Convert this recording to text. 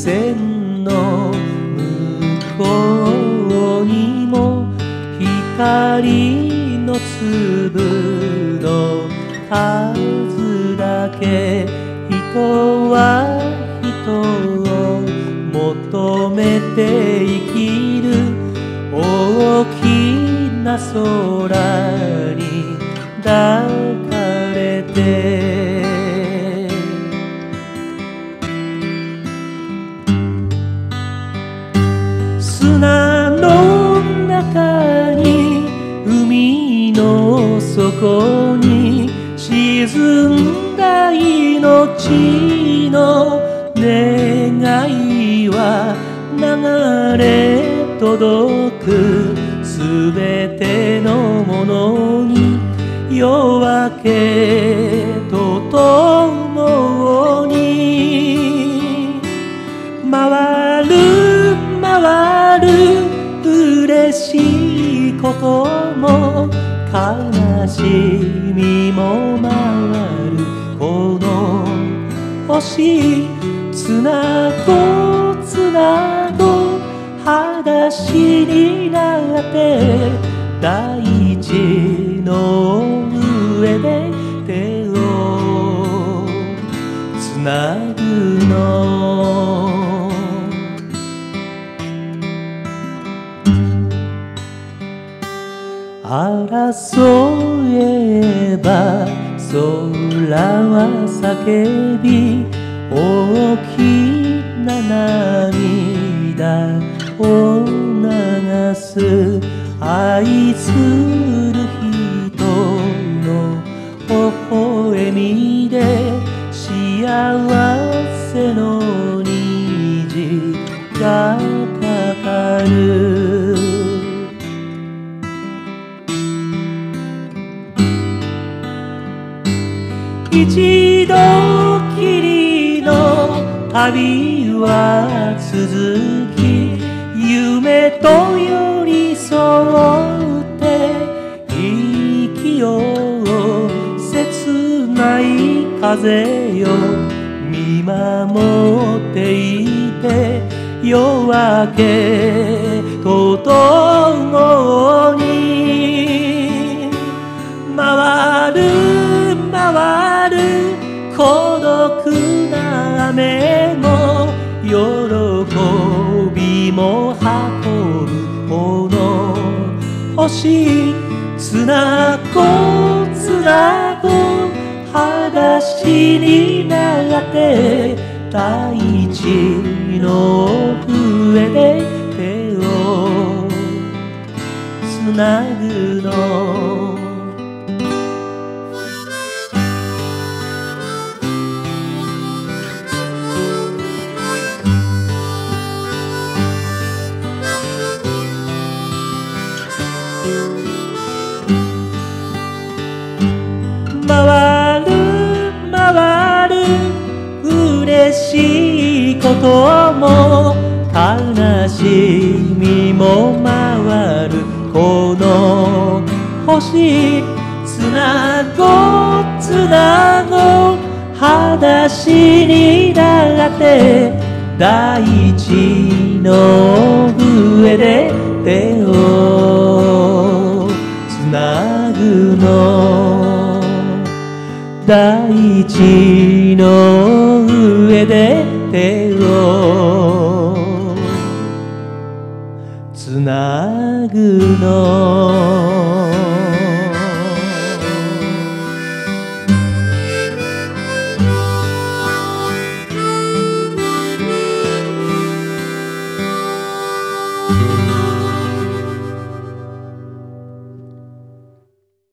線の向こうにも光の粒の数だけ、人は人を求めて生きる。大きな空に抱かれて、砂の中に海の底に沈んだ命の願いは流れ届く。すべてのものに夜明けとともに回る回る、嬉しいことも悲しみも回る。この星つなごうつなごう、裸足になって大地の上で手をつなぐの。争えば空は叫び、大きな涙を流す。愛する人の微笑みで幸せの虹がかかる。一度きりの旅は続き、夢と寄り添って生きよう。切ない風よ見守っていて、夜明けとともに回る回る、孤独な雨も喜びも運ぶ。この星つなごうつなごう、裸足になって大地の上で手をつなぐの。回る回る、嬉しいことも悲しみも回る。この星つなごうつなごう、裸足になって大地の上で手をつなぐの。大地の上で手をつなぐの。